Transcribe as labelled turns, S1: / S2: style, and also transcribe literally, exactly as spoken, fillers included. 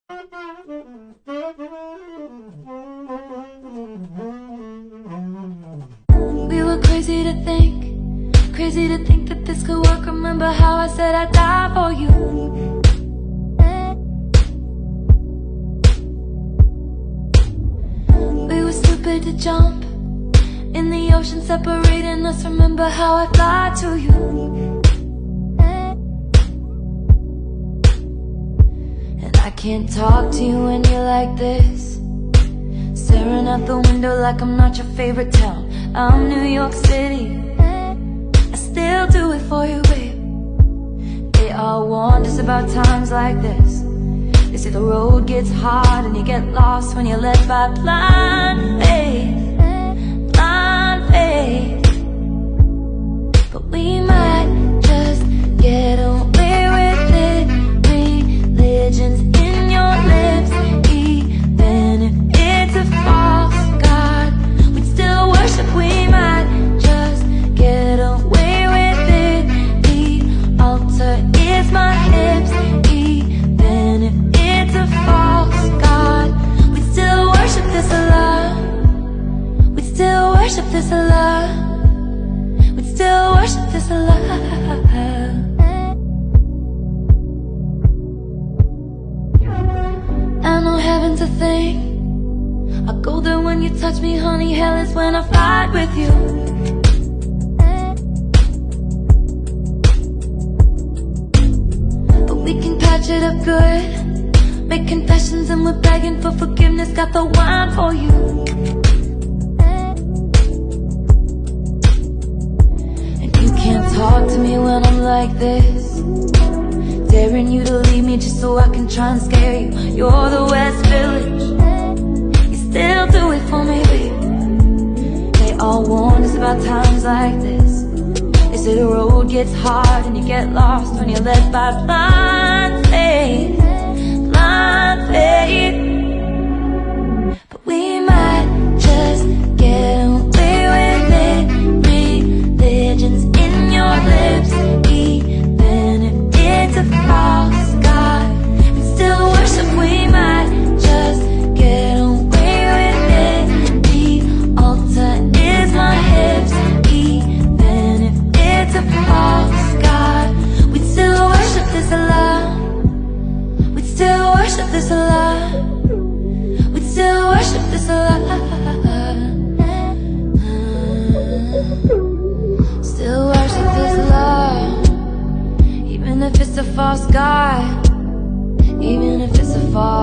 S1: We were crazy to think, crazy to think that this could work. Remember how I said I'd die for you? We were stupid to jump in the ocean, separating us. Remember how I lied to you? And I can't talk to you when you're like this, staring out the window like I'm not your favorite town. I'm New York City, I still do it for you, babe. They all warned us about times like this. They say the road gets hard and you get lost when you're led by blind faith, blind faith. But we might just get away with it. Religion's in your lips, even if it's a false god, we'd still worship. We might just get away with it. The altar is my hips, even if it's a false god, we'd still worship this Allah. We'd still worship this Allah. We'd still worship this Allah. I know heaven's a thing. I go there when you touch me, honey. Hell is when I fight with you. But we can patch it up good, make confessions, and we're begging for forgiveness. Got the wine for you. And you can't talk to me when I'm like this, daring you to leave me just so I can try and scare you. You're the West Village, still do it for me, babe. They all warned us about times like this. They say the road gets hard and you get lost when you're led by blind faith, blind faith. But we might just get away with it. Religion's in your lips, even if it's a false god, we still worship. We might just get away. A false god, we'd still worship this Allah. We'd still worship this Allah. We'd still worship this Allah. Still worship this Allah, even if it's a false god, even if it's a false